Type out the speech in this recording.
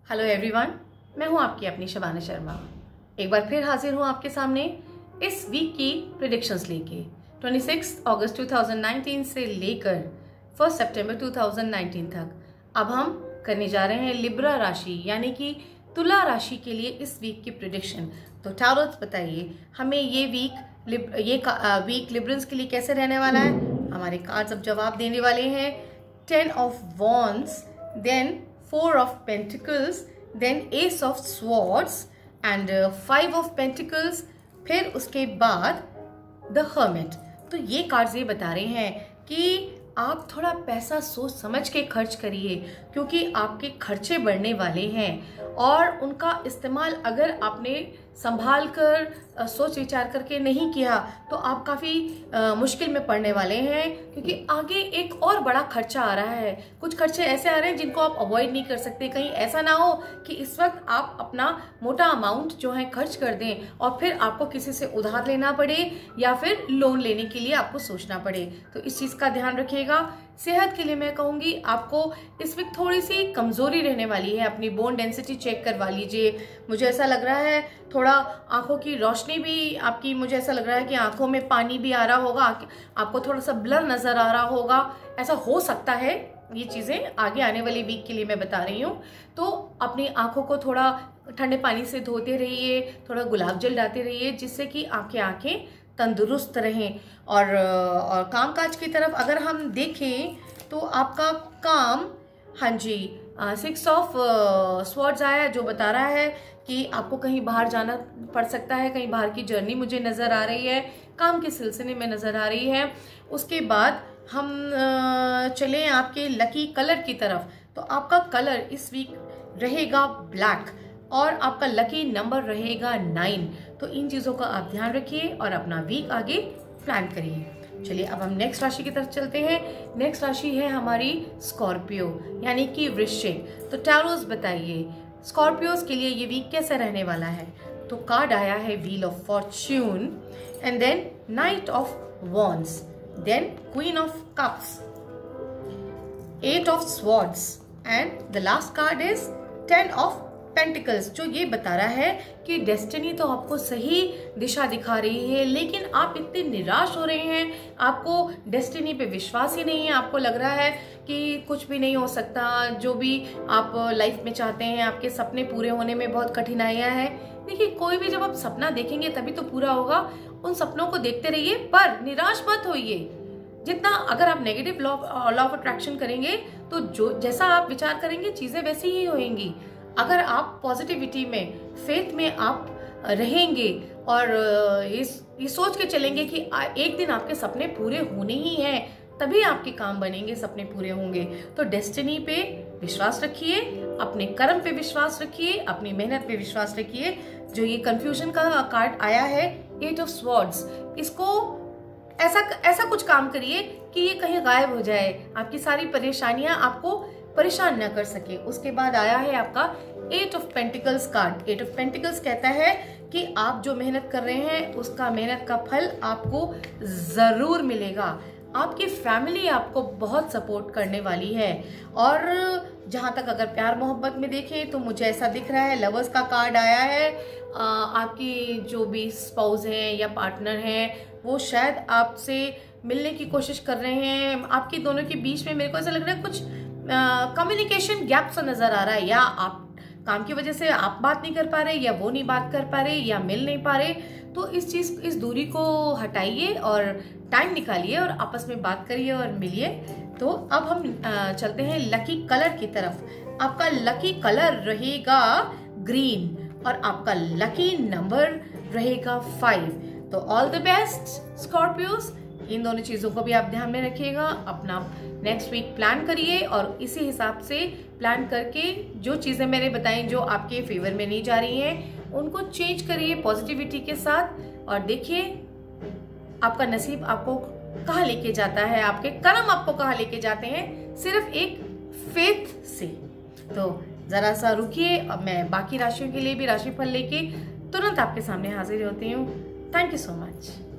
Hello everyone, मैं हूं आपकी अपनी शबाना शर्मा। एक बार फिर हाजिर हूं आपके सामने इस वीक की प्रेडिक्शंस लेके 26 अगस्त 2019 से लेकर 1 सितंबर 2019 तक। अब हम करने जा रहे हैं लिब्रा राशि यानी कि तुला राशि के लिए इस वीक की प्रेडिक्शन। तो टैरोट्स बताइए हमें ये वीक लिब्रंस के लिए कैसे रहने वाला है। हमारे कार्ड्स अब जवाब देने वाले हैं। 10 of wands, then 4 of Pentacles, then Ace of Swords and 5 of Pentacles, फिर उसके बाद The Hermit। तो ये कार्ड्स ये बता रहे हैं कि आप थोड़ा पैसा सोच समझ के खर्च करिए क्योंकि आपके खर्चे बढ़ने वाले हैं और उनका इस्तेमाल अगर आपने संभाल कर सोच विचार करके नहीं किया तो आप काफ़ी मुश्किल में पड़ने वाले हैं क्योंकि आगे एक और बड़ा खर्चा आ रहा है। कुछ खर्चे ऐसे आ रहे हैं जिनको आप अवॉइड नहीं कर सकते। कहीं ऐसा ना हो कि इस वक्त आप अपना मोटा अमाउंट जो है खर्च कर दें और फिर आपको किसी से उधार लेना पड़े या फिर लोन लेने के लिए आपको सोचना पड़े। तो इस चीज़ का ध्यान रखिएगा। सेहत के लिए मैं कहूँगी आपको इस वीक थोड़ी सी कमज़ोरी रहने वाली है। अपनी बोन डेंसिटी चेक करवा लीजिए। मुझे ऐसा लग रहा है थोड़ा आंखों की रोशनी भी आपकी, मुझे ऐसा लग रहा है कि आंखों में पानी भी आ रहा होगा, आपको थोड़ा सा ब्लर नज़र आ रहा होगा। ऐसा हो सकता है। ये चीज़ें आगे आने वाली वीक के लिए मैं बता रही हूँ। तो अपनी आंखों को थोड़ा ठंडे पानी से धोते रहिए, थोड़ा गुलाब जल डालते रहिए जिससे कि आपकी आंखें तंदुरुस्त रहें। और कामकाज की तरफ अगर हम देखें तो आपका काम, हाँ जी, 6 ऑफ स्वॉर्ड्स आया जो बता रहा है कि आपको कहीं बाहर जाना पड़ सकता है। कहीं बाहर की जर्नी मुझे नज़र आ रही है, काम के सिलसिले में नज़र आ रही है। उसके बाद हम चलें आपके लकी कलर की तरफ। तो आपका कलर इस वीक रहेगा ब्लैक और आपका लकी नंबर रहेगा 9। तो इन चीज़ों का आप ध्यान रखिए और अपना वीक आगे प्लान करिए। चलिए अब हम नेक्स्ट राशि की तरफ चलते हैं। नेक्स्ट राशि है हमारी स्कॉर्पियो यानी कि वृश्चिक। तो टैरोट्स बताइए स्कॉर्पियोज के लिए ये वीक कैसे रहने वाला है। तो कार्ड आया है wheel of fortune and then knight of wands, then queen of cups, 8 of swords and the last card is 10 of pentacles, जो ये बता रहा है कि डेस्टिनी तो आपको सही दिशा दिखा रही है लेकिन आप इतने निराश हो रहे हैं, आपको डेस्टिनी पे विश्वास ही नहीं है। आपको लग रहा है कि कुछ भी नहीं हो सकता। जो भी आप लाइफ में चाहते हैं, आपके सपने पूरे होने में बहुत कठिनाइयां हैं। देखिए, कोई भी जब आप सपना देखेंगे तभी तो पूरा होगा। उन सपनों को देखते रहिए पर निराश मत होइए। जितना अगर आप नेगेटिव लॉ ऑफ अट्रैक्शन करेंगे तो जो जैसा आप विचार करेंगे चीजें वैसी ही होंगी। अगर आप पॉजिटिविटी में, फेथ में आप रहेंगे और ये सोच के चलेंगे कि एक दिन आपके सपने पूरे होने ही हैं, तभी आपके काम बनेंगे, सपने पूरे होंगे। तो डेस्टिनी पे विश्वास रखिए, अपने कर्म पे विश्वास रखिए, अपनी मेहनत पे विश्वास रखिए। जो ये कंफ्यूजन का कार्ड आया है 8 ऑफ स्वॉर्ड्स, इसको ऐसा कुछ काम करिए कि ये कहीं गायब हो जाए, आपकी सारी परेशानियां आपको परेशान न कर सके। उसके बाद आया है आपका 8 of pentacles card. 8 of pentacles कहता है कि आप जो मेहनत कर रहे हैं उसका मेहनत का फल आपको जरूर मिलेगा। आपकी फैमिली आपको बहुत सपोर्ट करने वाली है। और जहां तक अगर प्यार मोहब्बत में देखें तो मुझे ऐसा दिख रहा है, लवर्स का कार्ड आया है। आपकी जो भी स्पाउस हैं या पार्टनर हैं वो शायद आपसे मिलने की कोशिश कर रहे हैं। आपके दोनों के बीच में मेरे को ऐसा लग रहा है कुछ कम्युनिकेशन गैप सा नजर आ रहा है। या आप काम की वजह से आप बात नहीं कर पा रहे, या वो नहीं बात कर पा रहे, या मिल नहीं पा रहे। तो इस दूरी को हटाइए और टाइम निकालिए और आपस में बात करिए और मिलिए। तो अब हम चलते हैं लकी कलर की तरफ। आपका लकी कलर रहेगा ग्रीन और आपका लकी नंबर रहेगा 5। तो ऑल द बेस्ट स्कॉर्पियोज। इन दोनों चीज़ों को भी आप ध्यान में रखिएगा। अपना नेक्स्ट वीक प्लान करिए और इसी हिसाब से प्लान करके जो चीज़ें मैंने बताई जो आपके फेवर में नहीं जा रही हैं उनको चेंज करिए पॉजिटिविटी के साथ। और देखिए आपका नसीब आपको कहाँ लेके जाता है, आपके कर्म आपको कहाँ लेके जाते हैं, सिर्फ एक फेथ से। तो ज़रा सा रुकिए, अब मैं बाकी राशियों के लिए भी राशिफल लेके तुरंत आपके सामने हाजिर होती हूँ। Thank you so much.